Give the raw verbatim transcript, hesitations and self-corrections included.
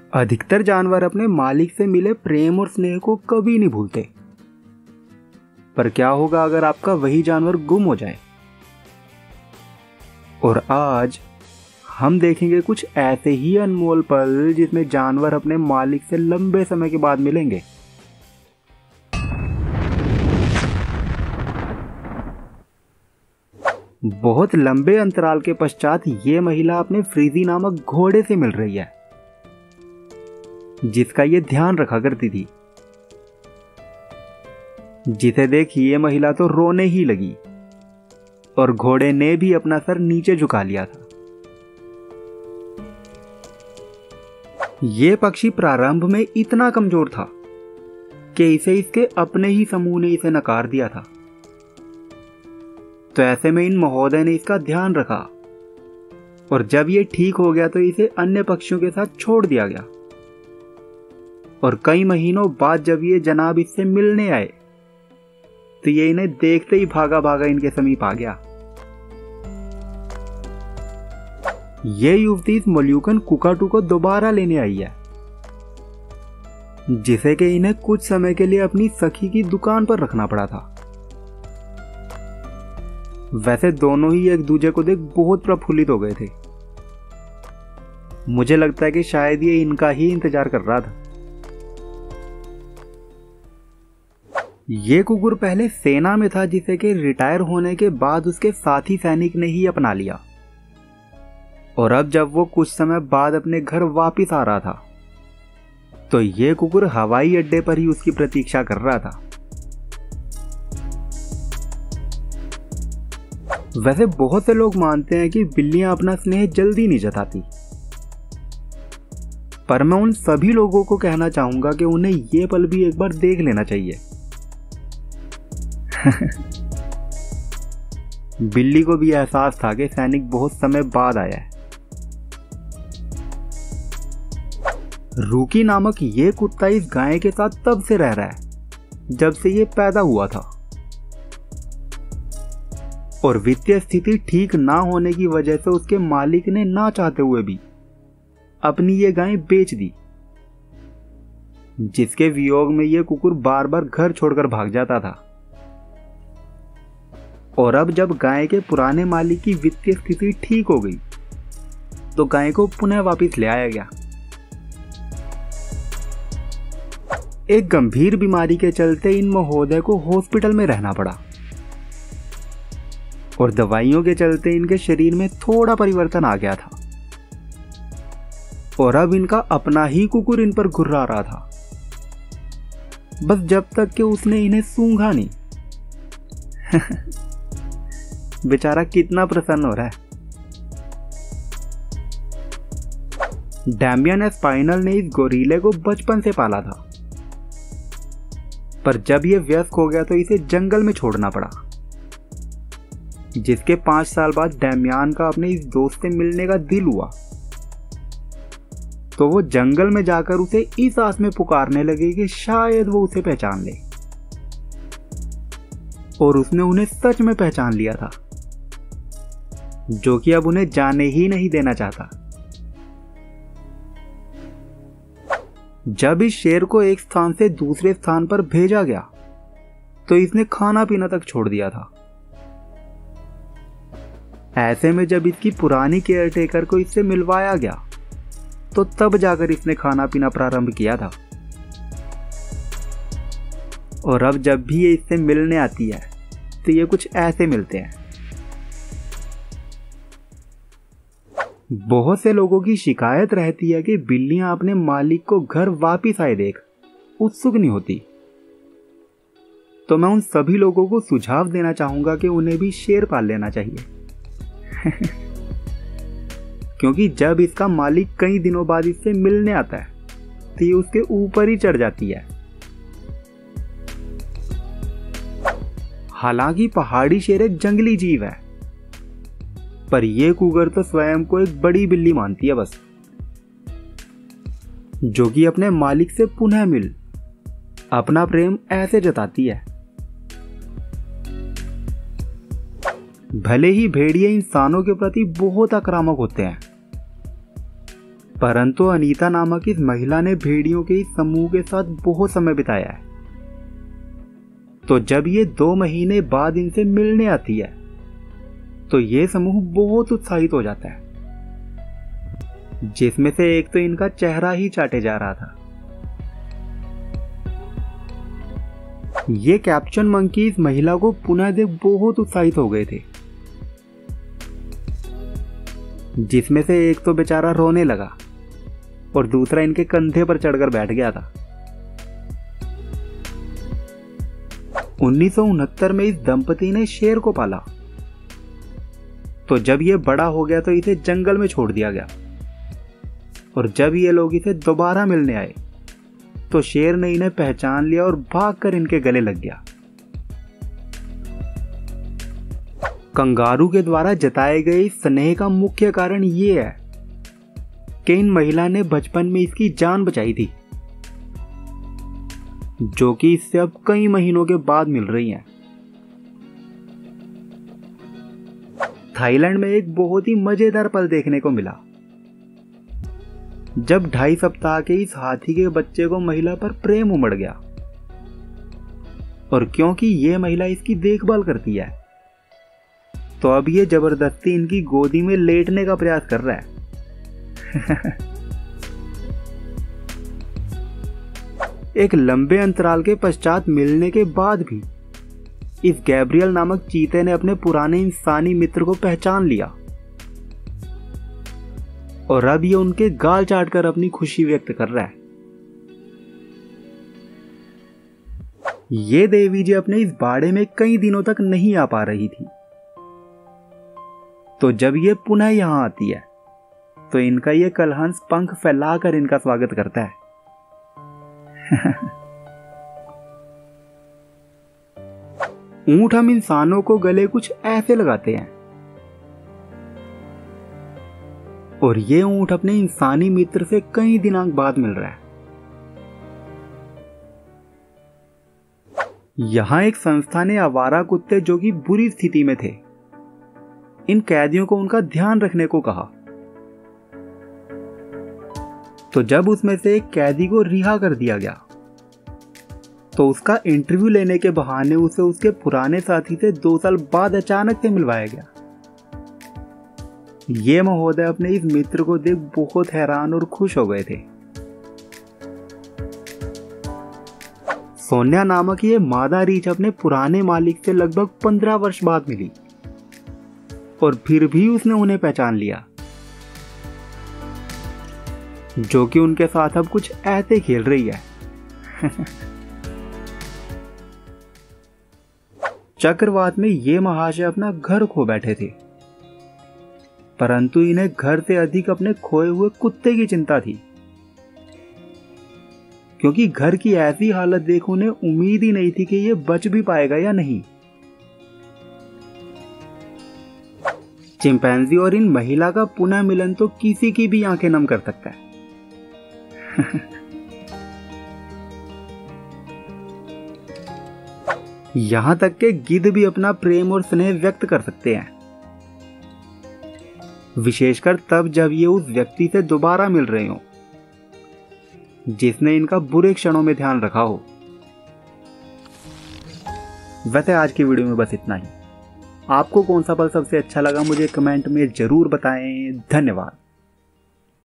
अधिकतर जानवर अपने मालिक से मिले प्रेम और स्नेह को कभी नहीं भूलते। पर क्या होगा अगर आपका वही जानवर गुम हो जाए? और आज हम देखेंगे कुछ ऐसे ही अनमोल पल जिसमें जानवर अपने मालिक से लंबे समय के बाद मिलेंगे। बहुत लंबे अंतराल के पश्चात ये महिला अपने फ्रीजी नामक घोड़े से मिल रही है, जिसका ये ध्यान रखा करती थी। जिसे देख ये महिला तो रोने ही लगी और घोड़े ने भी अपना सर नीचे झुका लिया था। ये पक्षी प्रारंभ में इतना कमजोर था कि इसे इसके अपने ही समूह ने इसे नकार दिया था। तो ऐसे में इन महोदय ने इसका ध्यान रखा और जब ये ठीक हो गया तो इसे अन्य पक्षियों के साथ छोड़ दिया गया। और कई महीनों बाद जब ये जनाब इससे मिलने आए तो ये इन्हें देखते ही भागा भागा इनके समीप आ गया। ये युवती इस मल्यूकन कुकाटू को दोबारा लेने आई है, जिसे कि इन्हें कुछ समय के लिए अपनी सखी की दुकान पर रखना पड़ा था। वैसे दोनों ही एक दूसरे को देख बहुत प्रफुल्लित हो गए थे। मुझे लगता है कि शायद ये इनका ही इंतजार कर रहा था। ये कुकुर पहले सेना में था, जिसे कि रिटायर होने के बाद उसके साथी सैनिक ने ही अपना लिया। और अब जब वो कुछ समय बाद अपने घर वापस आ रहा था तो ये कुकुर हवाई अड्डे पर ही उसकी प्रतीक्षा कर रहा था। वैसे बहुत से लोग मानते हैं कि बिल्लियां अपना स्नेह जल्दी नहीं जताती, पर मैं उन सभी लोगों को कहना चाहूंगा कि उन्हें यह पल भी एक बार देख लेना चाहिए। बिल्ली को भी एहसास था कि सैनिक बहुत समय बाद आया है। रूकी नामक ये कुत्ता इस गाय के साथ तब से रह रहा है जब से ये पैदा हुआ था, और वित्तीय स्थिति ठीक ना होने की वजह से उसके मालिक ने ना चाहते हुए भी अपनी ये गाय बेच दी, जिसके वियोग में ये कुकुर बार बार घर छोड़कर भाग जाता था। और अब जब गाय के पुराने मालिक की वित्तीय स्थिति ठीक हो गई तो गाय को पुनः वापस ले आया गया। एक गंभीर बीमारी के चलते इन महोदय को हॉस्पिटल में रहना पड़ा और दवाइयों के चलते इनके शरीर में थोड़ा परिवर्तन आ गया था। और अब इनका अपना ही कुकुर इन पर घुर्रा रहा था, बस जब तक कि उसने इन्हें सूंघा नहीं। बेचारा कितना प्रसन्न हो रहा है। डैमियन एस्पाइनल ने इस गोरीले को बचपन से पाला था, पर जब यह वयस्क हो गया तो इसे जंगल में छोड़ना पड़ा। जिसके पांच साल बाद डैमियन का अपने इस दोस्त से मिलने का दिल हुआ तो वो जंगल में जाकर उसे इस आस में पुकारने लगे कि शायद वो उसे पहचान ले। और उसने उन्हें सच में पहचान लिया था, जो कि अब उन्हें जाने ही नहीं देना चाहता। जब इस शेर को एक स्थान से दूसरे स्थान पर भेजा गया तो इसने खाना पीना तक छोड़ दिया था। ऐसे में जब इसकी पुरानी केयरटेकर को इससे मिलवाया गया तो तब जाकर इसने खाना पीना प्रारंभ किया था। और अब जब भी ये इससे मिलने आती है तो ये कुछ ऐसे मिलते हैं। बहुत से लोगों की शिकायत रहती है कि बिल्लियां अपने मालिक को घर वापस आए देख उत्सुक नहीं होती। तो मैं उन सभी लोगों को सुझाव देना चाहूंगा कि उन्हें भी शेर पाल लेना चाहिए। क्योंकि जब इसका मालिक कई दिनों बाद इससे मिलने आता है तो ये उसके ऊपर ही चढ़ जाती है। हालांकि पहाड़ी शेर एक जंगली जीव है, पर यह कुकर तो स्वयं को एक बड़ी बिल्ली मानती है बस, जो कि अपने मालिक से पुनः मिल अपना प्रेम ऐसे जताती है। भले ही भेड़िए इंसानों के प्रति बहुत आक्रामक होते हैं, परंतु अनीता नामक इस महिला ने भेड़ियों के इस समूह के साथ बहुत समय बिताया है। तो जब ये दो महीने बाद इनसे मिलने आती है तो ये समूह बहुत उत्साहित हो जाता है, जिसमें से एक तो इनका चेहरा ही चाटे जा रहा था। ये कैप्चन मंकी इस महिला को पुनः देख बहुत उत्साहित हो गए थे, जिसमें से एक तो बेचारा रोने लगा और दूसरा इनके कंधे पर चढ़कर बैठ गया था। उन्नीस सौ उनहत्तर में इस दंपति ने शेर को पाला। तो जब ये बड़ा हो गया तो इसे जंगल में छोड़ दिया गया, और जब ये लोग इसे दोबारा मिलने आए तो शेर ने इन्हें पहचान लिया और भागकर इनके गले लग गया। कंगारू के द्वारा जताए गए स्नेह का मुख्य कारण ये है कि इन महिला ने बचपन में इसकी जान बचाई थी, जो कि इससे अब कई महीनों के बाद मिल रही हैं। थाईलैंड में एक बहुत ही मजेदार पल देखने को मिला, जब ढाई सप्ताह के इस हाथी के बच्चे को महिला पर प्रेम उमड़ गया, और क्योंकि ये महिला इसकी देखभाल करती है तो अब ये जबरदस्ती इनकी गोदी में लेटने का प्रयास कर रहा है। एक लंबे अंतराल के पश्चात मिलने के बाद भी इस गैब्रियल नामक चीते ने अपने पुराने इंसानी मित्र को पहचान लिया, और अब ये उनके गाल चाटकर अपनी खुशी व्यक्त कर रहा है। ये देवी जी अपने इस बाड़े में कई दिनों तक नहीं आ पा रही थी, तो जब ये पुनः यहां आती है तो इनका ये कलहंस पंख फैलाकर इनका स्वागत करता है। ऊंट हम इंसानों को गले कुछ ऐसे लगाते हैं, और ये ऊंट अपने इंसानी मित्र से कई दिनों बाद मिल रहा है। यहां एक संस्था ने आवारा कुत्ते जो कि बुरी स्थिति में थे, इन कैदियों को उनका ध्यान रखने को कहा। तो जब उसमें से एक कैदी को रिहा कर दिया गया तो उसका इंटरव्यू लेने के बहाने उसे उसके पुराने साथी से दो साल बाद अचानक से मिलवाया गया। ये महोदय अपने इस मित्र को देख बहुत हैरान और खुश हो गए थे। सोनिया नामक ये मादा रीछ अपने पुराने मालिक से लगभग पंद्रह वर्ष बाद मिली, और फिर भी उसने उन्हें पहचान लिया, जो कि उनके साथ अब कुछ ऐसे खेल रही है। चक्रवात में ये महाशय अपना घर खो बैठे थे, परंतु इन्हें घर से अधिक अपने खोए हुए कुत्ते की चिंता थी, क्योंकि घर की ऐसी हालत देख उन्हें उम्मीद ही नहीं थी कि ये बच भी पाएगा या नहीं। चिंपैंजी और इन महिला का पुनः मिलन तो किसी की भी आंखें नम कर सकता है। यहां तक के गिद्ध भी अपना प्रेम और स्नेह व्यक्त कर सकते हैं, विशेषकर तब जब ये उस व्यक्ति से दोबारा मिल रहे हो जिसने इनका बुरे क्षणों में ध्यान रखा हो। वैसे आज की वीडियो में बस इतना ही। आपको कौन सा पल सबसे अच्छा लगा मुझे कमेंट में जरूर बताएं। धन्यवाद।